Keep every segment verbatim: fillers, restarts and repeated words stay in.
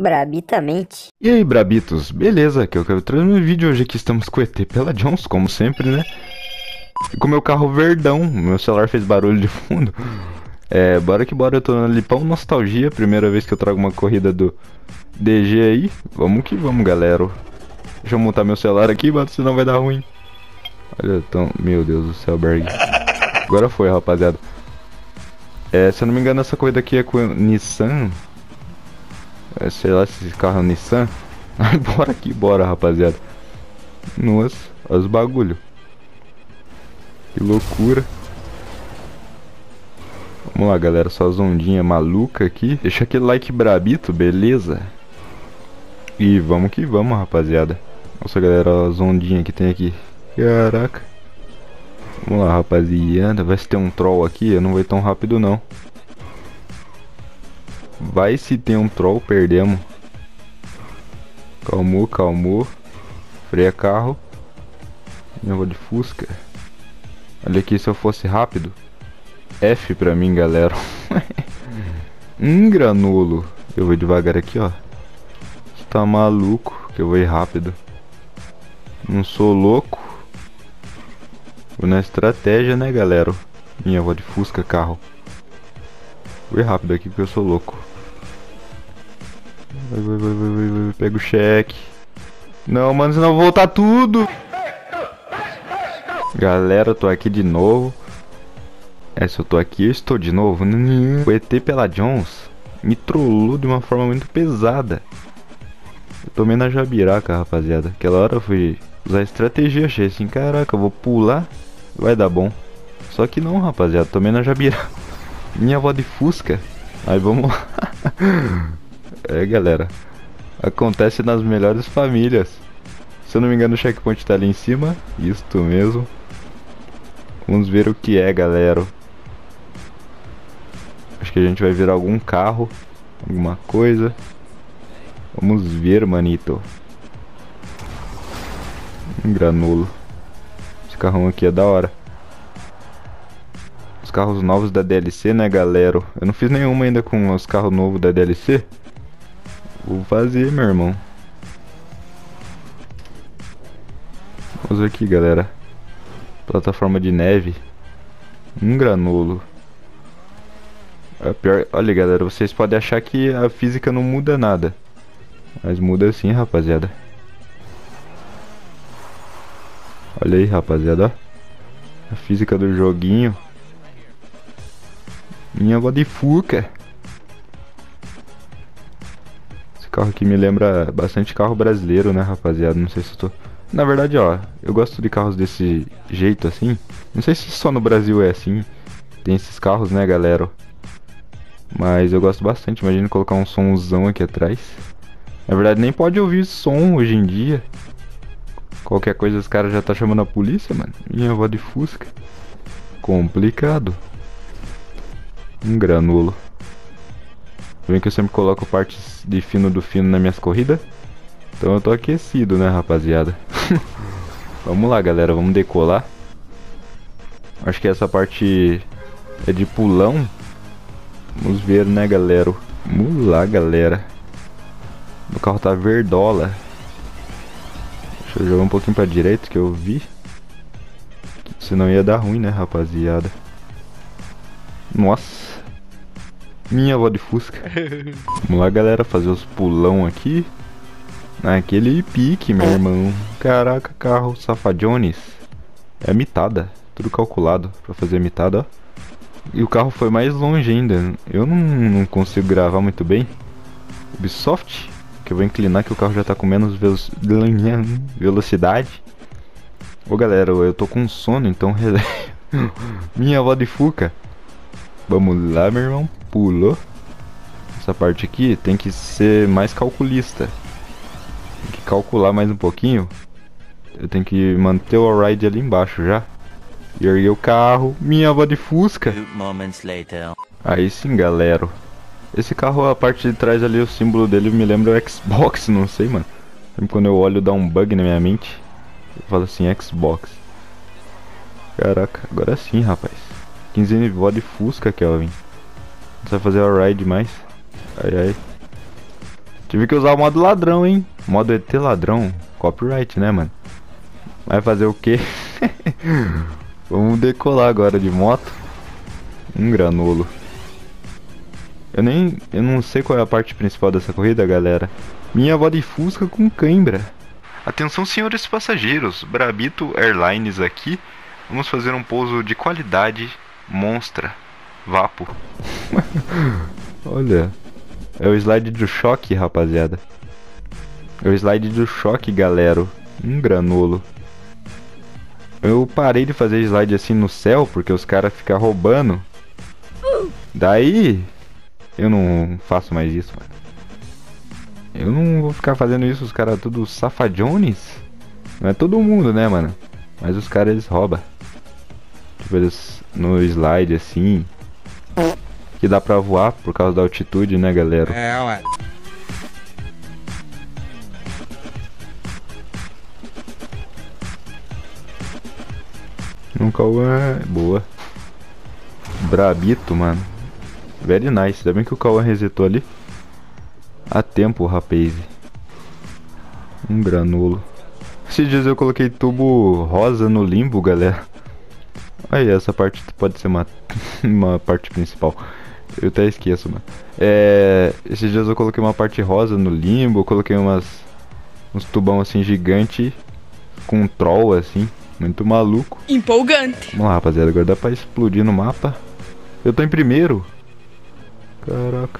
Brabitamente. E aí, Brabitos, beleza? Que eu quero trazer um vídeo hoje aqui. Estamos com o E T pela Jones, como sempre, né? E com o meu carro verdão. Meu celular fez barulho de fundo. É, bora que bora, eu tô na Lipão Nostalgia. Primeira vez que eu trago uma corrida do D G aí. Vamos que vamos, galera. Deixa eu montar meu celular aqui, mano, senão vai dar ruim. Olha, tão... meu Deus do céu, Berg. Agora foi, rapaziada. É, se eu não me engano, essa corrida aqui é com Nissan. É, sei lá se esse carro é um Nissan. Bora aqui, bora, rapaziada. Nossa, olha os bagulho. Que loucura. Vamos lá, galera, só as ondinhas maluca aqui. Deixa aquele like brabito, beleza? E vamos que vamos, rapaziada. Nossa, galera, ó, as ondinhas que tem aqui. Caraca. Vamos lá, rapaziada. Vai se ter um troll aqui, eu não vou ir tão rápido não. Vai se tem um troll, perdemos. Calmou, calmou. Freia carro. Eu vou de Fusca. Olha aqui, se eu fosse rápido. F pra mim, galera. Hum, granulo. Eu vou devagar aqui, ó. Você tá maluco que eu vou ir rápido. Não sou louco. Vou na estratégia, né, galera? Minha avó de Fusca, carro. Vou ir rápido aqui porque eu sou louco. Vai, vai, vai, vai, vai, vai. Pega o cheque. Não, mano, senão eu vou voltar tudo. Galera, eu tô aqui de novo. É, se eu tô aqui, eu estou de novo. O E T pela Jones me trollou de uma forma muito pesada. Eu tomei na jabiraca, rapaziada. Aquela hora eu fui usar estratégia, achei assim, caraca, eu vou pular, vai dar bom. Só que não, rapaziada, tomei na jabiraca. Minha avó de Fusca. Aí vamos lá. É, galera, acontece nas melhores famílias. Se eu não me engano, o checkpoint tá ali em cima. Isto mesmo. Vamos ver o que é, galera. Acho que a gente vai ver algum carro, alguma coisa. Vamos ver, manito. Um granulo. Esse carrão aqui é da hora. Os carros novos da D L C, né, galera? Eu não fiz nenhuma ainda com os carros novos da D L C. Vou fazer, meu irmão. Vamos ver aqui, galera. Plataforma de neve. Um granulo. É pior... Olha, galera, vocês podem achar que a física não muda nada. Mas muda sim, rapaziada. Olha aí, rapaziada, ó. A física do joguinho. Minha avó de Fusca. Esse carro aqui me lembra bastante carro brasileiro, né, rapaziada? Não sei se eu tô... Na verdade, ó, eu gosto de carros desse jeito assim. Não sei se só no Brasil é assim. Tem esses carros, né, galera? Mas eu gosto bastante. Imagina colocar um somzão aqui atrás. Na verdade, nem pode ouvir som hoje em dia. Qualquer coisa os caras já tá chamando a polícia, mano. Minha avó de Fusca. Complicado. Um granulo. Vem que eu sempre coloco partes de fino do fino nas minhas corridas. Então eu tô aquecido, né, rapaziada? Vamos lá, galera, vamos decolar. Acho que essa parte é de pulão. Vamos ver, né, galera? Vamos lá, galera. O carro tá verdola. Deixa eu jogar um pouquinho pra direita que eu vi. Senão ia dar ruim, né, rapaziada? Nossa. Minha avó de Fusca. Vamos lá, galera, fazer os pulão aqui. Naquele pique, meu irmão. Caraca, carro safadiones. É mitada. Tudo calculado pra fazer mitada, ó. E o carro foi mais longe ainda. Eu não, não consigo gravar muito bem. Ubisoft. Que eu vou inclinar que o carro já tá com menos velo velocidade. Ô, galera, eu tô com sono, então... Minha avó de Fuca. Vamos lá, meu irmão. Pulou. Essa parte aqui tem que ser mais calculista. Tem que calcular mais um pouquinho. Eu tenho que manter o ride ali embaixo já. E erguer o carro. Minha avó de Fusca. Aí sim, galera. Esse carro, a parte de trás ali, o símbolo dele me lembra o Xbox, não sei, mano. Sempre quando eu olho dá um bug na minha mente. Eu falo assim, Xbox. Caraca, agora sim, rapaz. quinze vó de Fusca, Kelvin. Não vai fazer o ride mais. Ai, ai. Tive que usar o modo ladrão, hein? Modo E T ladrão. Copyright, né, mano? Vai fazer o quê? Vamos decolar agora de moto. Um granolo. Eu nem... Eu não sei qual é a parte principal dessa corrida, galera. Minha avó de Fusca com cãibra. Atenção, senhores passageiros. Brabito Airlines aqui. Vamos fazer um pouso de qualidade monstra. Vapo. Olha. É o slide do choque, rapaziada. É o slide do choque, galera. Um granolo. Eu parei de fazer slide assim no céu porque os caras ficam roubando. Daí eu não faço mais isso, mano. Eu não vou ficar fazendo isso, os caras tudo safadiones. Não é todo mundo, né, mano? Mas os caras eles roubam. Tipo, eles no slide assim. Que dá pra voar por causa da altitude, né, galera? É, ué. Um Cauã é boa. Brabito, mano. Very nice. Ainda bem que o Cauã resetou ali. A tempo, rapaz. Um granolo. Esses dias eu coloquei tubo rosa no limbo, galera. Aí, essa parte pode ser uma, uma parte principal. Eu até esqueço, mano. É, esses dias eu coloquei uma parte rosa no limbo. Eu coloquei umas uns tubão assim gigante com um troll assim. Muito maluco. Empolgante. Vamos lá, rapaziada. Agora dá pra explodir no mapa. Eu tô em primeiro. Caraca.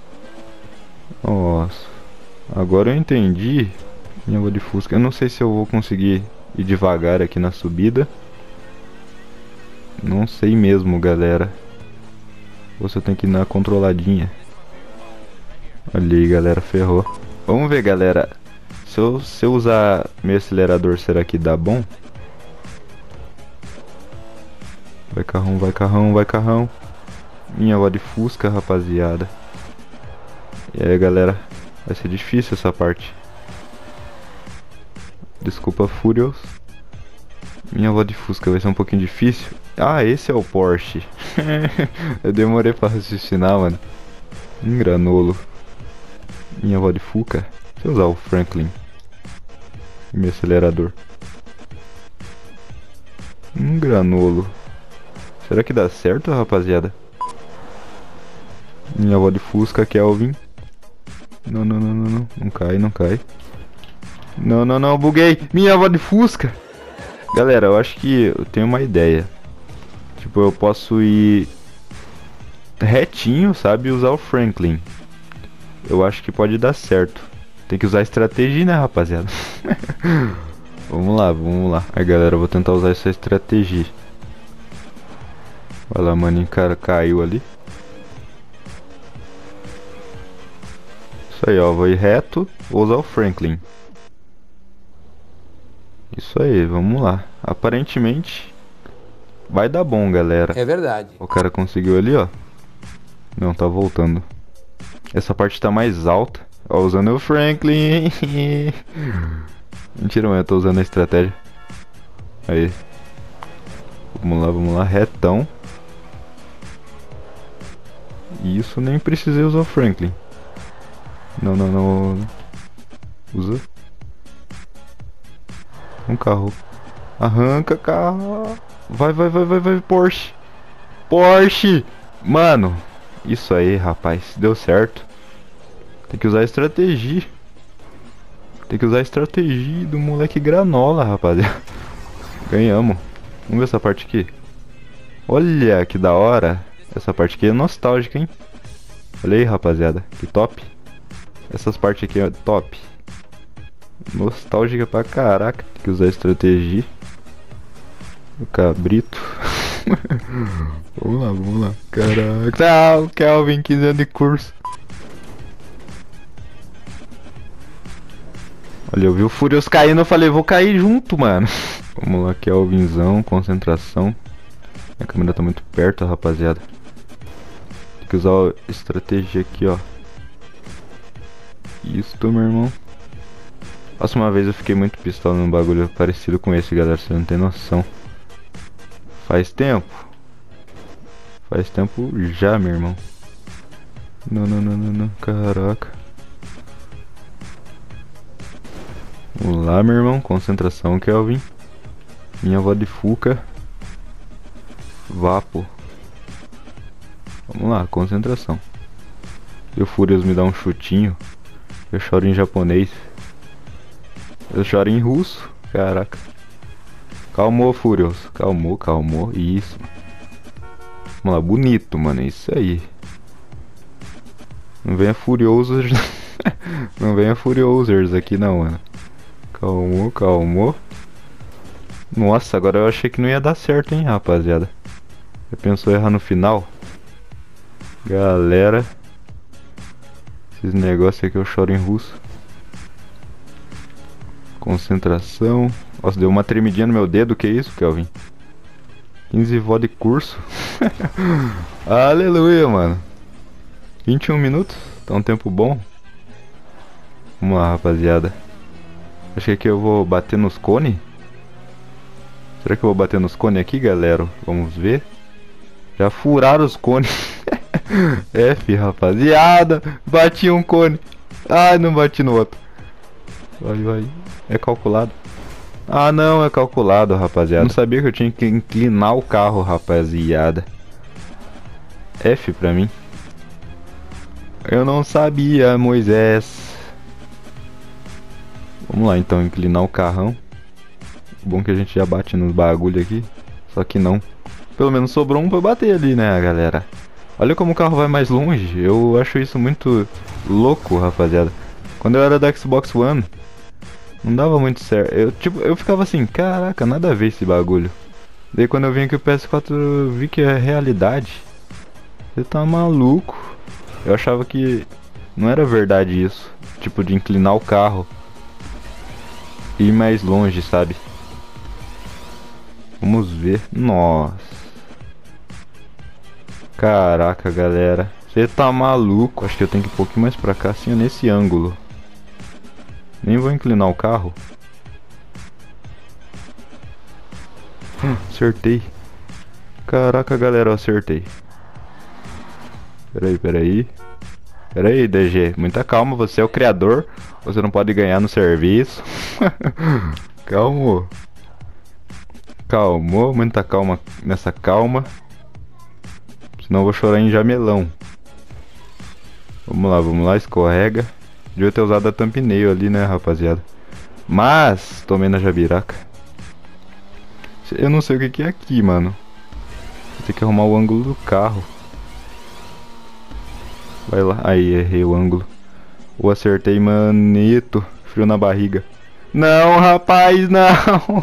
Nossa. Agora eu entendi. Minha avó de Fusca. Eu não sei se eu vou conseguir ir devagar aqui na subida. Não sei mesmo, galera. Ou se eu tenho que ir na controladinha. Olha aí, galera. Ferrou. Vamos ver, galera. Se eu, se eu usar meu acelerador, será que dá bom? Vai carrão, vai carrão, vai carrão. Minha avó de Fusca, rapaziada. E aí, galera. Vai ser difícil essa parte. Desculpa, Furious. Minha avó de Fusca vai ser um pouquinho difícil. Ah, esse é o Porsche. Eu demorei pra raciocinar, mano. Um granolo. Minha avó de Fuca. Deixa eu usar o Franklin. Meu acelerador. Um granolo. Será que dá certo, rapaziada? Minha avó de Fusca, Kelvin. Não, não, não, não, não. Não cai, não cai. Não, não, não. Buguei. Minha avó de Fusca. Galera, eu acho que eu tenho uma ideia. Tipo, eu posso ir retinho, sabe? E usar o Franklin. Eu acho que pode dar certo. Tem que usar estratégia, né, rapaziada? Vamos lá, vamos lá. Aí, galera, eu vou tentar usar essa estratégia. Olha lá, mano, o cara caiu ali. Isso aí, ó. Vou ir reto. Vou usar o Franklin. Isso aí, vamos lá. Aparentemente vai dar bom, galera. É verdade. O cara conseguiu ali, ó. Não, tá voltando. Essa parte tá mais alta. Ó, usando o Franklin. Mentira, mas eu tô usando a estratégia. Aí. Vamos lá, vamos lá. Retão. Isso, nem precisei usar o Franklin. Não, não, não. Usa. Um carro. Arranca, carro. Vai, vai, vai, vai, vai, Porsche. Porsche. Mano. Isso aí, rapaz. Deu certo. Tem que usar a estratégia. Tem que usar a estratégia do moleque granola, rapaziada. Ganhamos. Vamos ver essa parte aqui. Olha que da hora. Essa parte aqui é nostálgica, hein? Olha aí, rapaziada. Que top. Essas partes aqui é top. Nostálgica pra caraca. Tem que usar a estratégia. O cabrito. Vamos lá, vamos lá. Caraca. Tchau, Kelvin, quinze anos de curso. Olha, eu vi o Furious caindo, eu falei, vou cair junto, mano. Vamos lá, Kelvinzão, concentração. A câmera tá muito perto, rapaziada. Tem que usar a estratégia aqui, ó. Isso, meu irmão. Nossa, uma vez eu fiquei muito pistola num bagulho parecido com esse, galera. Você não tem noção. Faz tempo. Faz tempo já, meu irmão. Não, não, não, não, não. Caraca. Vamos lá, meu irmão. Concentração, Kelvin. Minha avó de Fuca. Vapo. Vamos lá, concentração. Se o Furious me dá um chutinho, eu choro em japonês. Eu choro em russo. Caraca. Calmou, Furious. Calmou, calmou. Isso. Vamos lá, bonito, mano. Isso aí. Não venha Furiosers. Não venha Furiosers aqui não, mano. Calmou, calmou. Nossa, agora eu achei que não ia dar certo, hein, rapaziada. Você pensou errar no final? Galera. Esses negócios aqui eu choro em russo. Concentração. Nossa, deu uma tremidinha no meu dedo. Que isso, Kelvin? quinze vó de curso. Aleluia, mano. vinte e um minutos. Tá um tempo bom. Vamos lá, rapaziada. Acho que aqui eu vou bater nos cones. Será que eu vou bater nos cones aqui, galera? Vamos ver. Já furaram os cones. F, rapaziada. Bati um cone. Ai, não bati no outro. Vai, vai. É calculado. Ah, não, é calculado, rapaziada. Não sabia que eu tinha que inclinar o carro, rapaziada. F pra mim. Eu não sabia, Moisés. Vamos lá, então, inclinar o carrão. Bom que a gente já bate nos bagulho aqui. Só que não. Pelo menos sobrou um pra bater ali, né, galera? Olha como o carro vai mais longe. Eu acho isso muito louco, rapaziada. Quando eu era da Xbox One, não dava muito certo. Eu, tipo, eu ficava assim, caraca, nada a ver esse bagulho. Daí quando eu vim aqui o P S quatro, eu vi que é realidade. Você tá maluco. Eu achava que não era verdade isso. Tipo, de inclinar o carro e ir mais longe, sabe? Vamos ver. Nossa. Caraca, galera. Você tá maluco. Acho que eu tenho que ir um pouquinho mais pra cá, assim, nesse ângulo. Nem vou inclinar o carro. Hum, acertei. Caraca, galera, eu acertei. Peraí, peraí. Peraí, D G. Muita calma, você é o criador. Você não pode ganhar no serviço. Calma. Calmou, muita calma nessa calma. Senão eu vou chorar em jamelão. Vamos lá, vamos lá, escorrega. Devia ter usado a thumbnail ali, né, rapaziada. Mas, tomei na jabiraca. Eu não sei o que que é aqui, mano. Vou ter que arrumar o ângulo do carro. Vai lá. Aí, errei o ângulo. Ou acertei, manito. Frio na barriga. Não, rapaz, não.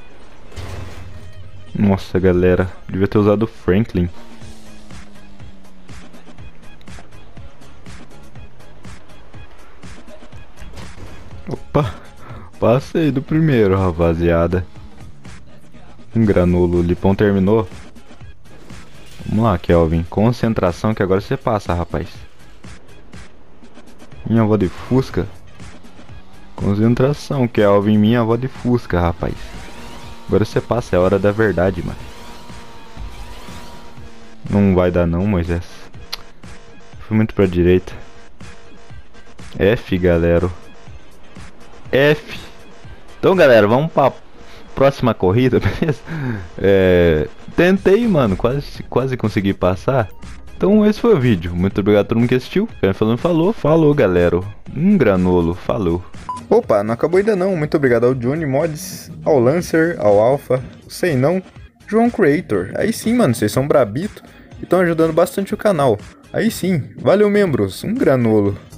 Nossa, galera. Devia ter usado o Franklin. Opa. Passei do primeiro, rapaziada. Um granolo. O Lipão terminou. Vamos lá, Kelvin. Concentração que agora você passa, rapaz. Minha avó de Fusca. Concentração, Kelvin. Minha avó de Fusca, rapaz. Agora você passa, é hora da verdade, mano. Não vai dar não, Moisés. Fui muito pra direita. F, galera. F. Então, galera, vamos pra próxima corrida, beleza? É... Tentei, mano. Quase, quase consegui passar. Então esse foi o vídeo. Muito obrigado a todo mundo que assistiu. Quem falando falou. Falou, galera. Um granolo. Falou. Opa, não acabou ainda não. Muito obrigado ao Johnny Mods, ao Lancer, ao Alpha, sei não, João Creator. Aí sim, mano, vocês são brabito e estão ajudando bastante o canal. Aí sim, valeu membros, um granolo.